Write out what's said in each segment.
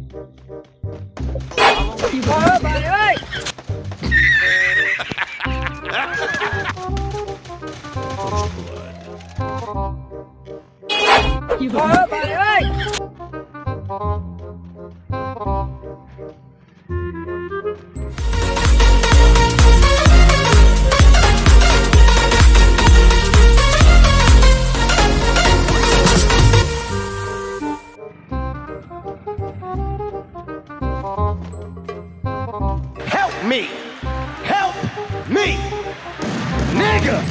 Bà ơi! Bà ơi! Help me! Help me! Nigga!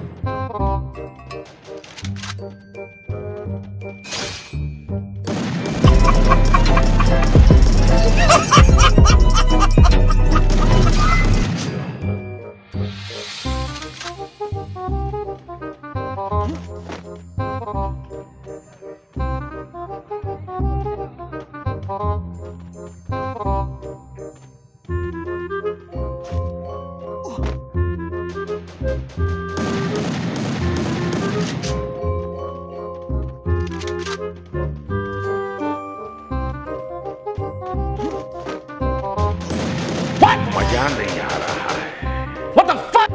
मजा नहीं आ रहा है। What the fuck?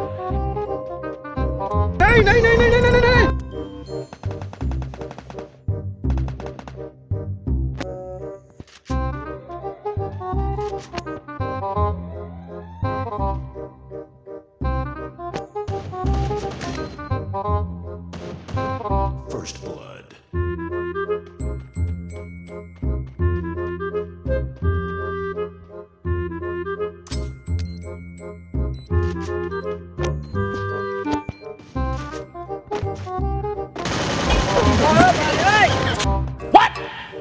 नहीं नहीं नहीं नहीं नहीं नहीं। First blood. What?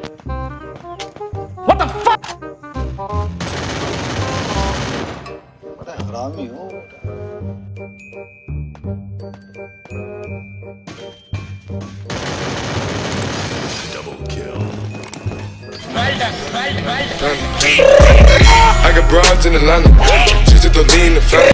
What the fuck? बड़ा हरामी हो। Double kill. I got broads in Atlanta, just to lean the family.